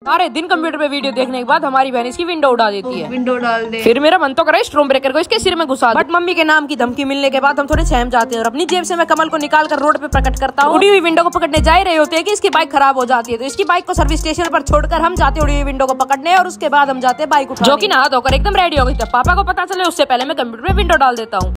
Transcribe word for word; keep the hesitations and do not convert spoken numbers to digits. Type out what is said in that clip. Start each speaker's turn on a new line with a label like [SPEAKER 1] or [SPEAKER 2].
[SPEAKER 1] सारे दिन कंप्यूटर पे वीडियो देखने के बाद हमारी बहन इसकी विंडो उड़ा देती है।
[SPEAKER 2] विंडो डाल दे।
[SPEAKER 1] फिर मेरा मन तो करे स्ट्रोम ब्रेकर को इसके सिर में घुसा, बट मम्मी के नाम की धमकी मिलने के बाद हम थोड़े सहम जाते हैं और अपनी जेब से मैं कमल को निकाल कर रोड पे प्रकट करता हूँ। उड़ी हुई विंडो को पकड़ने जा रहे होते हैं कि इसकी बाइक खराब हो जाती है, तो इसकी बाइक को सर्विस स्टेशन पर छोड़कर हम जाते उड़ी हुई विंडो को पकड़ने और उसके बाद हम जाते बाइक उठाने, जो कि नहा धोकर एकदम रेडी हो गई। पापा को पता चले उससे पहले मैं कंप्यूटर पे विंडो डाल देता हूँ।